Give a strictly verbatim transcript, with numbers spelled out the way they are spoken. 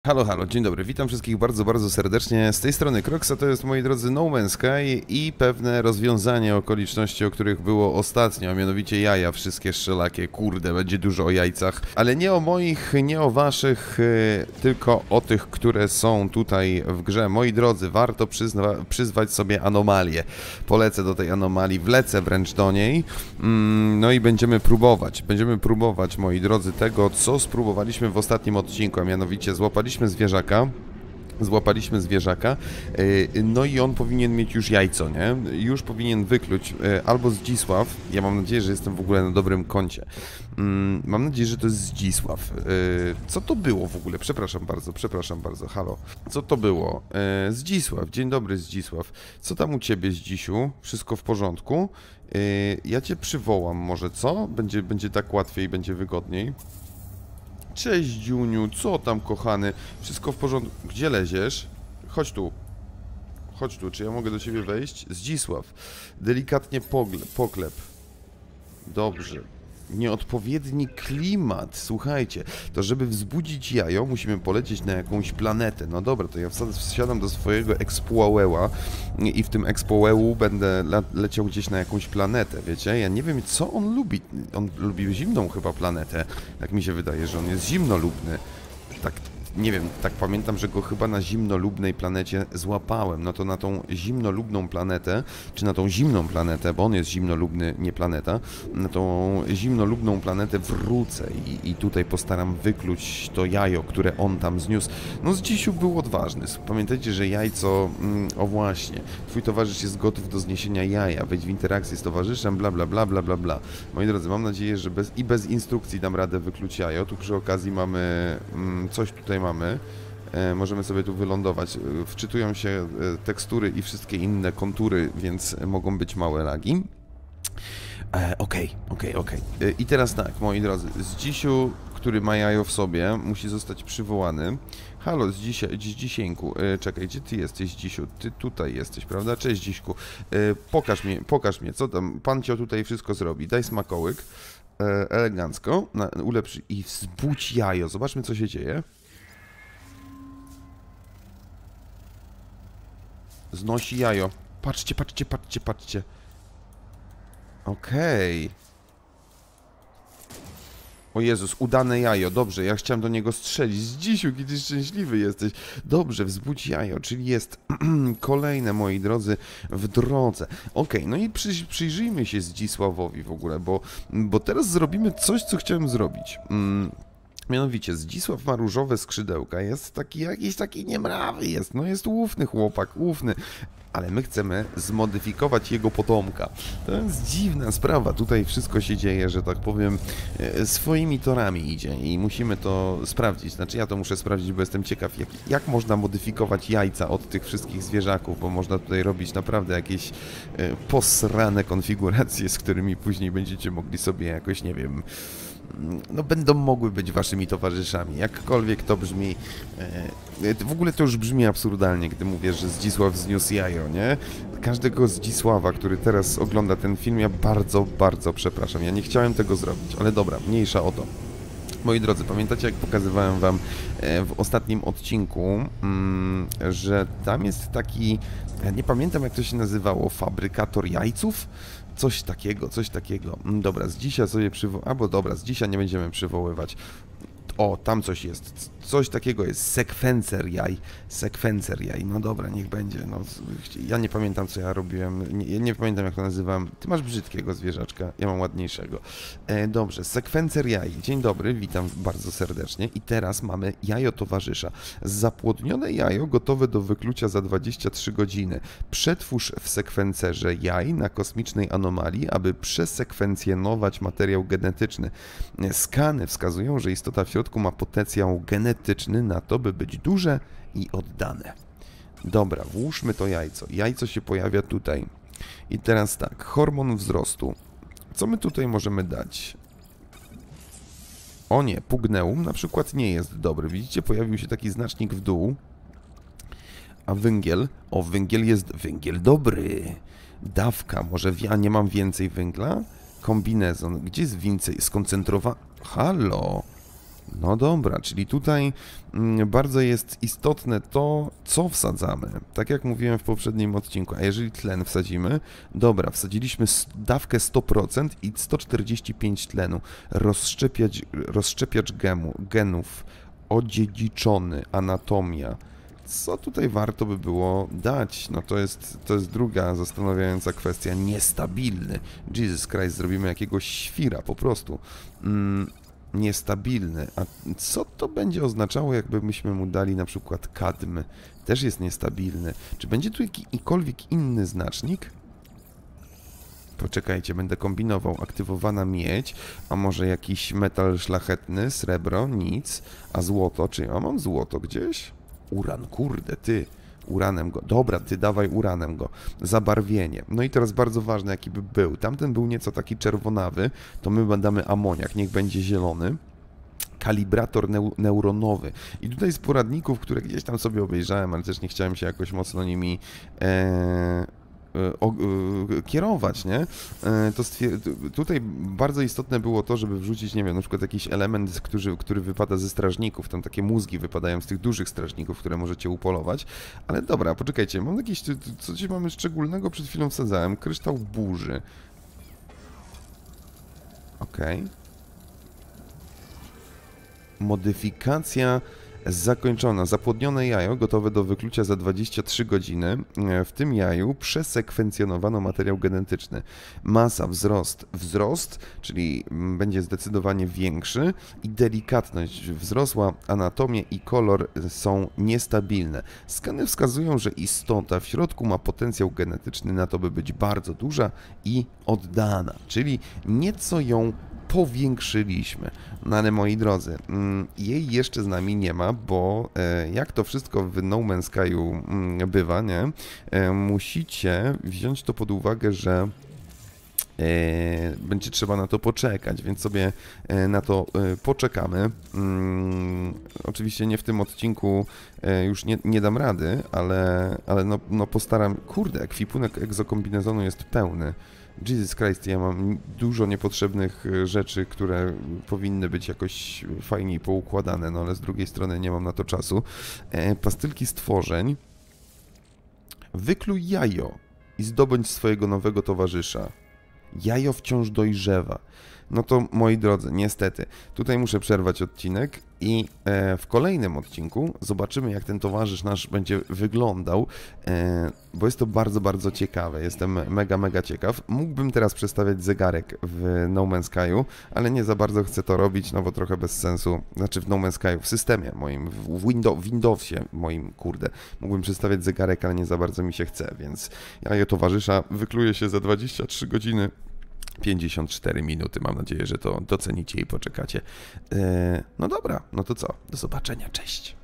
Halo, halo, dzień dobry, witam wszystkich bardzo, bardzo serdecznie. Z tej strony Kroxa, to jest, moi drodzy, No Man's Sky i pewne rozwiązanie okoliczności, o których było ostatnio, a mianowicie jaja, wszystkie szczelakie, kurde, będzie dużo o jajcach, ale nie o moich, nie o waszych, yy, tylko o tych, które są tutaj w grze. Moi drodzy, warto przyzwa przyzwać sobie anomalię. Polecę do tej anomalii, wlecę wręcz do niej, mm, no i będziemy próbować, będziemy próbować, moi drodzy, tego, co spróbowaliśmy w ostatnim odcinku, a mianowicie złapaliśmy zwierzaka, złapaliśmy zwierzaka, no i on powinien mieć już jajco, nie? Już powinien wykluć albo Zdzisław, ja mam nadzieję, że jestem w ogóle na dobrym koncie. Mam nadzieję, że to jest Zdzisław. Co to było w ogóle? Przepraszam bardzo, przepraszam bardzo, halo. Co to było? Zdzisław, dzień dobry Zdzisław. Co tam u ciebie, Zdzisiu? Wszystko w porządku? Ja cię przywołam może, co? Będzie, będzie tak łatwiej, będzie wygodniej. Cześć, Dziuniu, co tam, kochany? Wszystko w porządku? Gdzie leziesz? Chodź tu. Chodź tu, czy ja mogę do ciebie wejść? Zdzisław, delikatnie poklep. Dobrze. Nieodpowiedni klimat, słuchajcie, to żeby wzbudzić jajo, musimy polecieć na jakąś planetę. No dobra, to ja wsiadam do swojego Exploweła i w tym Explowełu będę le leciał gdzieś na jakąś planetę, wiecie? Ja nie wiem, co on lubi. On lubi zimną chyba planetę. Tak mi się wydaje, że on jest zimnolubny. Tak, nie wiem, tak pamiętam, że go chyba na zimnolubnej planecie złapałem. No to na tą zimnolubną planetę, czy na tą zimną planetę, bo on jest zimnolubny, nie planeta, na tą zimnolubną planetę wrócę i, i tutaj postaram wykluć to jajo, które on tam zniósł. No Zdzisiu był odważny. Pamiętajcie, że jajco, mm, o właśnie, twój towarzysz jest gotów do zniesienia jaja, wejdź w interakcję z towarzyszem, bla bla bla bla bla bla. Moi drodzy, mam nadzieję, że bez, i bez instrukcji dam radę wykluć jajo. Tu przy okazji mamy mm, coś tutaj mamy. E, możemy sobie tu wylądować. Wczytują się e, tekstury i wszystkie inne kontury, więc mogą być małe lagi. Okej, okej, okej. I teraz tak, moi drodzy, Zdzisiu, który ma jajo w sobie, musi zostać przywołany. Halo, Zdzisieńku, e, czekaj, gdzie ty jesteś, Zdzisiu? Ty tutaj jesteś, prawda? Cześć, Dziśku. E, pokaż mnie, pokaż mnie, co tam, pan cio tutaj wszystko zrobi. Daj smakołyk, e, elegancko, na, ulepszy i wzbudź jajo. Zobaczmy, co się dzieje. Znosi jajo. Patrzcie, patrzcie, patrzcie, patrzcie. Okej. Okay. O Jezus, udane jajo. Dobrze, ja chciałem do niego strzelić. Zdzisiu, kiedy szczęśliwy jesteś. Dobrze, wzbudź jajo, czyli jest kolejne, moi drodzy, w drodze. Okej, okay, no i przy, przyjrzyjmy się Zdzisławowi w ogóle, bo, bo teraz zrobimy coś, co chciałem zrobić. Mm. Mianowicie, Zdzisław ma różowe skrzydełka, jest taki jakiś taki niemrawy jest, no jest ufny chłopak, ufny, ale my chcemy zmodyfikować jego potomka. To jest dziwna sprawa, tutaj wszystko się dzieje, że tak powiem, swoimi torami idzie i musimy to sprawdzić, znaczy ja to muszę sprawdzić, bo jestem ciekaw, jak, jak można modyfikować jajca od tych wszystkich zwierzaków, bo można tutaj robić naprawdę jakieś posrane konfiguracje, z którymi później będziecie mogli sobie jakoś, nie wiem, no będą mogły być waszymi towarzyszami, jakkolwiek to brzmi, e, w ogóle to już brzmi absurdalnie, gdy mówię, że Zdzisław zniósł jajo, nie? Każdego Zdzisława, który teraz ogląda ten film, ja bardzo, bardzo przepraszam, ja nie chciałem tego zrobić, ale dobra, mniejsza o to. Moi drodzy, pamiętacie, jak pokazywałem wam w ostatnim odcinku, że tam jest taki, ja nie pamiętam, jak to się nazywało, fabrykator jajców? Coś takiego, coś takiego. Dobra, z dzisiaj sobie przywołać, albo dobra, z dzisiaj nie będziemy przywoływać. O, tam coś jest, coś takiego jest, sekwencer jaj, sekwencer jaj, no dobra, niech będzie, no, ja nie pamiętam, co ja robiłem, nie, nie pamiętam, jak to nazywam, ty masz brzydkiego zwierzaczka, ja mam ładniejszego. E, dobrze, sekwencer jaj, dzień dobry, witam bardzo serdecznie i teraz mamy jajo towarzysza, zapłodnione jajo gotowe do wyklucia za dwadzieścia trzy godziny, przetwórz w sekwencerze jaj na kosmicznej anomalii, aby przesekwencjonować materiał genetyczny. Skany wskazują, że istota w środku ma potencjał genetyczny na to, by być duże i oddane. Dobra, włóżmy to jajco. Jajco się pojawia tutaj. I teraz tak, hormon wzrostu. Co my tutaj możemy dać? O nie, pugneum na przykład nie jest dobry. Widzicie, pojawił się taki znacznik w dół. A węgiel? O, węgiel jest... Węgiel dobry. Dawka, może ja nie mam więcej węgla? Kombinezon. Gdzie jest więcej? Skoncentrowa... Halo? No dobra, czyli tutaj mm, bardzo jest istotne to, co wsadzamy. Tak jak mówiłem w poprzednim odcinku, a jeżeli tlen wsadzimy, dobra, wsadziliśmy dawkę sto procent i sto czterdzieści pięć tlenu, rozszczepiać, rozszczepiacz gemu, genów, odziedziczony, anatomia. Co tutaj warto by było dać? No to jest, to jest druga zastanawiająca kwestia. Niestabilny. Jesus Christ, zrobimy jakiegoś świra po prostu. Mm, niestabilny. A co to będzie oznaczało, jakby myśmy mu dali na przykład kadm? Też jest niestabilny. Czy będzie tu jakikolwiek inny znacznik? Poczekajcie, będę kombinował. Aktywowana miedź, a może jakiś metal szlachetny, srebro, nic, a złoto, czy ja mam złoto gdzieś? Uran, kurde, ty, uranem go. Dobra, ty dawaj uranem go. Zabarwienie. No i teraz bardzo ważne, jaki by był. Tamten był nieco taki czerwonawy, to my badamy amoniak, niech będzie zielony. Kalibrator neu neuronowy. I tutaj z poradników, które gdzieś tam sobie obejrzałem, ale też nie chciałem się jakoś mocno nimi e, o, e, kierować, nie? E, to tutaj bardzo istotne było to, żeby wrzucić, nie wiem, na przykład jakiś element, który, który wypada ze strażników, tam takie mózgi wypadają z tych dużych strażników, które możecie upolować, ale dobra, poczekajcie, mam jakieś, coś mamy szczególnego, przed chwilą wsadzałem, kryształ burzy. Okej. Okay. Modyfikacja zakończona. Zapłodnione jajo gotowe do wyklucia za dwadzieścia trzy godziny. W tym jaju przesekwencjonowano materiał genetyczny. Masa, wzrost. Wzrost, czyli będzie zdecydowanie większy i delikatność wzrosła, anatomia i kolor są niestabilne. Skany wskazują, że istota w środku ma potencjał genetyczny na to, by być bardzo duża i oddana, czyli nieco ją powiększyliśmy. No ale moi drodzy, jej jeszcze z nami nie ma, bo jak to wszystko w No Man's Sky'u bywa, nie? Musicie wziąć to pod uwagę, że będzie trzeba na to poczekać, więc sobie na to poczekamy. Oczywiście nie w tym odcinku już nie, nie dam rady, ale, ale no, no postaram... Kurde, ekwipunek egzokombinezonu jest pełny. Jesus Christ, ja mam dużo niepotrzebnych rzeczy, które powinny być jakoś fajniej poukładane, no ale z drugiej strony nie mam na to czasu. E, pastylki stworzeń. Wykluj jajo i zdobądź swojego nowego towarzysza. Jajo wciąż dojrzewa. No to, moi drodzy, niestety, tutaj muszę przerwać odcinek i e, w kolejnym odcinku zobaczymy, jak ten towarzysz nasz będzie wyglądał, e, bo jest to bardzo, bardzo ciekawe. Jestem mega, mega ciekaw. Mógłbym teraz przestawiać zegarek w No Man's Sky'u, ale nie za bardzo chcę to robić, no bo trochę bez sensu. Znaczy w No Man's Sky'u, w systemie moim, w Windows, Windowsie moim, kurde. Mógłbym przestawiać zegarek, ale nie za bardzo mi się chce, więc jajo towarzysza wykluje się za dwadzieścia trzy godziny. pięćdziesiąt cztery minuty. Mam nadzieję, że to docenicie i poczekacie. Eee, no dobra, no to co? Do zobaczenia, cześć.